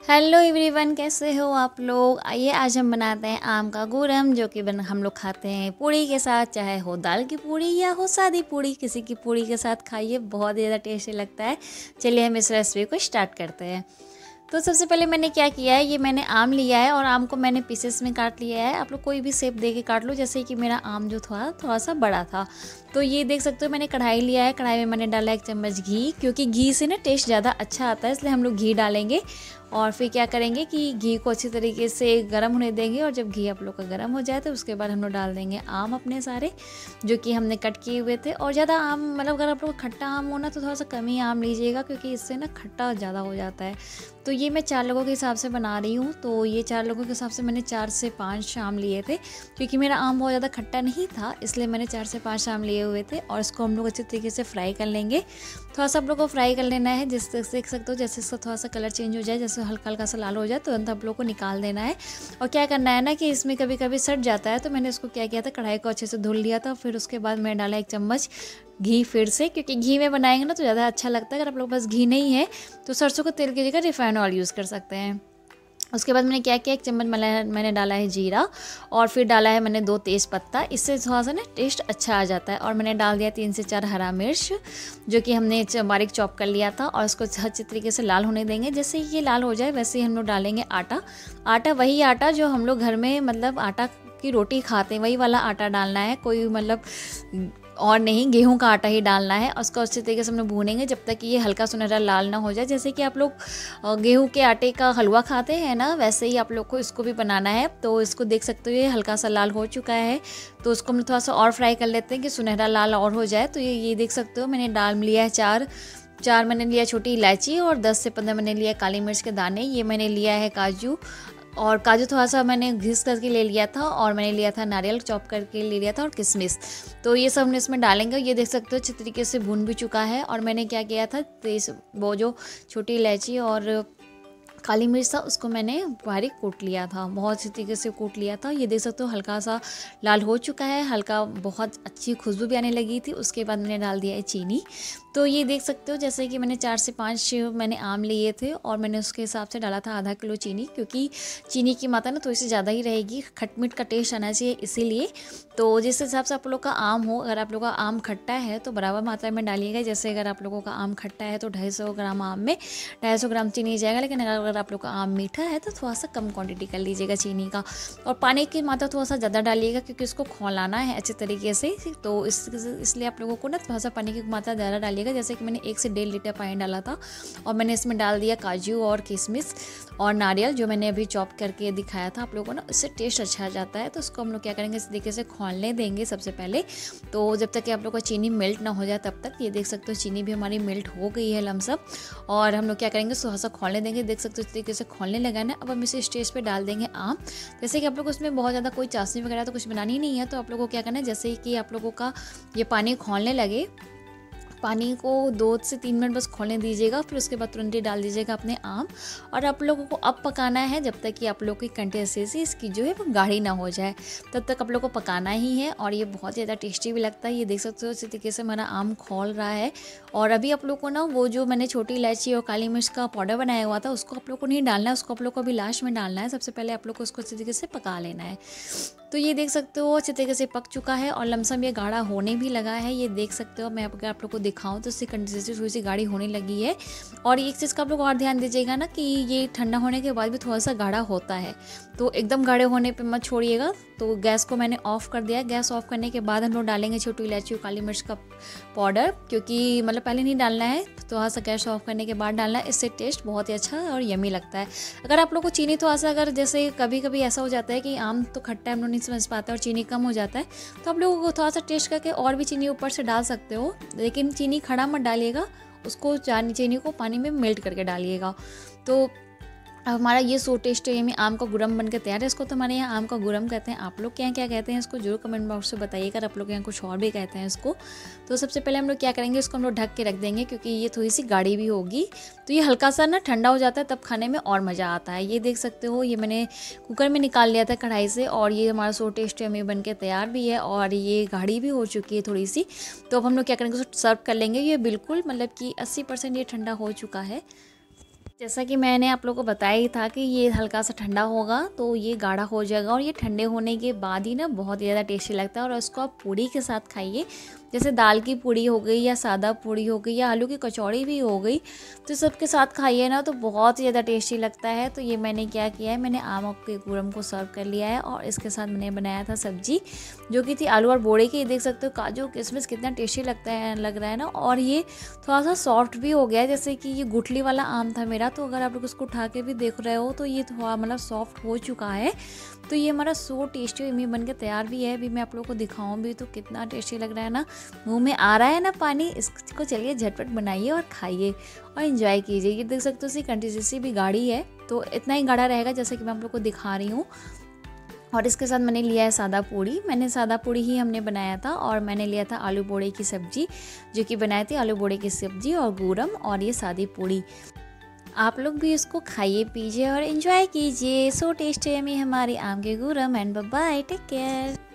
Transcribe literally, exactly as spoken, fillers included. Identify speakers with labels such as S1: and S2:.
S1: Hello everyone, कैसे हो आप लोग। आइए आज हम बनाते हैं आम का गूरम, जो कि बन हम लोग खाते हैं पूड़ी के साथ, चाहे हो दाल की पूड़ी या हो सादी पूड़ी, किसी की पूड़ी के साथ खाइए, बहुत ज़्यादा टेस्टी लगता है। चलिए हम इस रेसिपी को स्टार्ट करते हैं। तो सबसे पहले मैंने क्या किया है, ये मैंने आम लिया है और आम को मैंने पीसेस में काट लिया है। आप लोग कोई भी शेप दे के काट लो, जैसे कि मेरा आम जो था थोड़ा सा बड़ा था। तो ये देख सकते हो मैंने कढ़ाई लिया है, कढ़ाई में मैंने डाला एक चम्मच घी, क्योंकि घी से ना टेस्ट ज़्यादा अच्छा आता है, इसलिए हम लोग घी डालेंगे। और फिर क्या करेंगे कि घी को अच्छी तरीके से गर्म होने देंगे, और जब घी आप लोग का गर्म हो जाए तो उसके बाद हम लोग डाल देंगे आम अपने सारे, जो कि हमने कट किए हुए थे। और ज़्यादा आम मतलब अगर आप लोग खट्टा आम होना तो थोड़ा सा कम ही आम लीजिएगा, क्योंकि इससे ना खट्टा ज़्यादा हो जाता है। तो ये मैं चार लोगों के हिसाब से बना रही हूँ, तो ये चार लोगों के हिसाब से मैंने चार से पाँच आम लिए थे, क्योंकि मेरा आम बहुत ज़्यादा खट्टा नहीं था, इसलिए मैंने चार से पाँच आम लिए हुए थे। और इसको हम लोग अच्छे तरीके से फ्राई कर लेंगे। थोड़ा सा आप लोग को फ्राई कर लेना है, जिससे देख सकते हो जैसे इसका थोड़ा सा कलर चेंज हो जाए, जैसे हल्का हल्का सा लाल हो जाए, तुरंत आप लोग को निकाल देना है। और क्या करना है ना कि इसमें कभी कभी सट जाता है, तो मैंने उसको क्या किया था, कढ़ाई को अच्छे से धुल लिया था। फिर उसके बाद मैंने डाला एक चम्मच घी फिर से, क्योंकि घी में बनाएंगे ना तो ज़्यादा अच्छा लगता है। अगर आप लोग पास घी नहीं है तो सरसों को तेल की जगह रिफाइंड ऑयल यूज़ कर सकते हैं। उसके बाद मैंने क्या किया, एक चम्मच मैंने डाला है जीरा, और फिर डाला है मैंने दो तेज़ पत्ता, इससे थोड़ा सा ना टेस्ट अच्छा आ जाता है। और मैंने डाल दिया तीन से चार हरा मिर्च, जो कि हमने बारीक चॉप कर लिया था। और इसको अच्छी तरीके से लाल होने देंगे। जैसे ही ये लाल हो जाए वैसे ही हम लोग डालेंगे आटा। आटा वही आटा जो हम लोग घर में मतलब आटा की रोटी खाते हैं, वही वाला आटा डालना है, कोई मतलब और नहीं, गेहूं का आटा ही डालना है। और उसको अच्छे तरीके से हम लोग भूनेंगे जब तक कि ये हल्का सुनहरा लाल ना हो जाए। जैसे कि आप लोग गेहूं के आटे का हलवा खाते हैं ना, वैसे ही आप लोग को इसको भी बनाना है। तो इसको देख सकते हो ये हल्का सा लाल हो चुका है, तो उसको हम थोड़ा सा और फ्राई कर लेते हैं कि सुनहरा लाल और हो जाए। तो ये ये देख सकते हो मैंने डाल लिया है चार चार मैंने लिया छोटी इलायची, और दस से पंद्रह मैंने लिया काली मिर्च के दाने। ये मैंने लिया है काजू, और काजू थोड़ा सा मैंने घिस करके ले लिया था। और मैंने लिया था नारियल चॉप करके ले लिया था, और किशमिश। तो ये सब हम इसमें डालेंगे। ये देख सकते हो अच्छे तरीके से भून भी चुका है। और मैंने क्या किया था, तेज वो जो छोटी इलायची और काली मिर्च था उसको मैंने बारीक कूट लिया था, बहुत अच्छी तरीके से कूट लिया था। ये देख सकते हो हल्का सा लाल हो चुका है, हल्का बहुत अच्छी खुशबू भी आने लगी थी। उसके बाद मैंने डाल दिया है चीनी। तो ये देख सकते हो जैसे कि मैंने चार से पाँच मैंने आम लिए थे, और मैंने उसके हिसाब से डाला था आधा किलो चीनी, क्योंकि चीनी की मात्रा ना थोड़ी सी ज़्यादा ही रहेगी, खटमिट का टेस्ट आना चाहिए इसीलिए। तो जिस हिसाब से आप लोग का आम हो, अगर आप लोग का आम खट्टा है तो बराबर मात्रा में डालिएगा। जैसे अगर आप लोगों का आम खट्टा है तो ढाई सौ ग्राम आम में ढाई सौ ग्राम चीनी जाएगा, लेकिन अगर आप लोग का आम मीठा है तो थोड़ा सा कम क्वांटिटी कर लीजिएगा चीनी का। और पानी की मात्रा थोड़ा सा ज़्यादा डालिएगा, क्योंकि इसको खौलाना है अच्छे तरीके से। तो इस इसलिए आप लोगों को ना थोड़ा सा पानी की मात्रा ज़्यादा डालिएगा। जैसे कि मैंने एक से डेढ़ लीटर पानी डाला था, और मैंने इसमें डाल दिया काजू और किशमिश और नारियल, जो मैंने अभी चॉप करके दिखाया था आप लोगों को ना, इससे टेस्ट अच्छा आ जाता है। तो उसको हम लोग क्या करेंगे, इस तरीके से खोलने देंगे सबसे पहले। तो जब तक कि आप लोग का चीनी मेल्ट ना हो जाए तब तक। ये देख सकते हो चीनी भी हमारी मेल्ट हो गई है लमसम। और हम लोग क्या करेंगे, थोड़ा सा खोलने देंगे। देख सकते हो इस तरीके से खोलने लगा ना। अब हम इसे स्टेज पे डाल देंगे आम। जैसे कि आप लोग को उसमें बहुत ज़्यादा कोई चाशनी वगैरह तो कुछ बनानी नहीं है, तो आप लोगों को क्या करना है, जैसे कि आप लोगों का ये पानी खोलने लगे, पानी को दो से तीन मिनट बस खोलने दीजिएगा। फिर उसके बाद तुरंत ही डाल दीजिएगा अपने आम। और आप लोगों को अब पकाना है जब तक कि आप लोग की कंसिस्टेंसी इसकी जो है वो गाढ़ी ना हो जाए, तब तक आप लोग को पकाना ही है। और ये बहुत ज़्यादा टेस्टी भी लगता है। ये देख सकते हो इसी तरीके से हमारा आम खोल रहा है। और अभी आप लोग को ना वो जो मैंने छोटी इलायची और काली मिर्च का पाउडर बनाया हुआ था, उसको आप लोग को नहीं डालना है, उसको आप लोग को अभी लास्ट में डालना है। सबसे पहले आप लोग को उसको अच्छी तरीके से पका लेना है। तो ये देख सकते हो अच्छे तरीके से पक चुका है, और लमसम ये गाढ़ा होने भी लगा है। ये देख सकते हो, मैं अगर आप लोग को दिखाऊं तो इससे कंसिस्टेंसी थोड़ी सी गाढ़ी होने लगी है। और एक चीज़ का आप लोग और ध्यान दीजिएगा ना कि ये ठंडा होने के बाद भी थोड़ा सा गाढ़ा होता है, तो एकदम गाढ़े होने पे मत छोड़िएगा। तो गैस को मैंने ऑफ़ कर दिया। गैस ऑफ करने के बाद हम लोग डालेंगे छोटी इलायची और काली मिर्च का पाउडर, क्योंकि मतलब पहले नहीं डालना है, थोड़ा सा गैस ऑफ करने के बाद डालना है। इससे टेस्ट बहुत ही अच्छा और यमी लगता है। अगर आप लोग को चीनी थोड़ा सा, अगर जैसे कभी कभी ऐसा हो जाता है कि आम तो खट्टा हम लोग नहीं समझ पाते और चीनी कम हो जाता है, तो आप लोगों को थोड़ा सा टेस्ट करके और भी चीनी ऊपर से डाल सकते हो, लेकिन चीनी खड़ा मत डालिएगा, उसको चीनी को पानी में मेल्ट करके डालिएगा। तो अब हमारा ये सो टेस्ट यमी आम का गुरम बन के तैयार है। इसको तो हमारे यहाँ आम का गुरम कहते हैं। आप लोग क्या क्या कहते हैं इसको जरूर कमेंट बॉक्स में बताइएगा। आप लोग यहाँ कुछ और भी कहते हैं इसको। तो सबसे पहले हम लोग क्या करेंगे, इसको हम लोग ढक के रख देंगे, क्योंकि ये थोड़ी सी गाढ़ी भी होगी। तो ये हल्का सा ना ठंडा हो जाता है, तब खाने में और मज़ा आता है। ये देख सकते हो, ये मैंने कुकर में निकाल लिया था कढ़ाई से, और ये हमारा सो टेस्ट यमी बन के तैयार भी है, और ये गाढ़ी भी हो चुकी है थोड़ी सी। तो अब हम लोग क्या करेंगे, उसको सर्व कर लेंगे। ये बिल्कुल मतलब कि अस्सी परसेंट ये ठंडा हो चुका है। जैसा कि मैंने आप लोगों को बताया ही था कि ये हल्का सा ठंडा होगा तो ये गाढ़ा हो जाएगा, और ये ठंडे होने के बाद ही ना बहुत ज़्यादा टेस्टी लगता है। और इसको आप पूड़ी के साथ खाइए, जैसे दाल की पूड़ी हो गई या सादा पूड़ी हो गई या आलू की कचौड़ी भी हो गई, तो सबके साथ खाइए ना तो बहुत ज़्यादा टेस्टी लगता है। तो ये मैंने क्या किया है, मैंने आम के गूरम को सर्व कर लिया है और इसके साथ मैंने बनाया था सब्जी जो कि थी आलू और बोड़े की। देख सकते हो काजू किशमिश कितना टेस्टी लगता है लग रहा है ना, और ये थोड़ा सा सॉफ्ट भी हो गया है। जैसे कि ये गुठली वाला आम था मेरा, तो अगर आप लोग उसको उठा के भी देख रहे हो तो ये थोड़ा मतलब सॉफ्ट हो चुका है। तो ये हमारा सो टेस्टी यम्मी बन के तैयार भी है। अभी मैं आप लोगों को दिखाऊं भी तो कितना टेस्टी लग रहा है ना, मुंह में आ रहा है ना पानी। इसको चलिए झटपट बनाइए और खाइए और एंजॉय कीजिए। ये देख सकते हो इसकी कंसिस्टेंसी भी गाढ़ी है, तो इतना ही गाढ़ा रहेगा जैसे कि मैं आप लोग को दिखा रही हूँ। और इसके साथ मैंने लिया है सादा पूड़ी, मैंने सादा पूड़ी ही हमने बनाया था। और मैंने लिया था आलू बोड़े की सब्ज़ी जो कि बनाई थी आलू बोड़े की सब्ज़ी और गूरम, और ये सादी पूड़ी। आप लोग भी इसको खाइए पीजिए और एंजॉय कीजिए। सो टेस्टी यम्मी हमारी आम के गूरम। And bye bye, take care.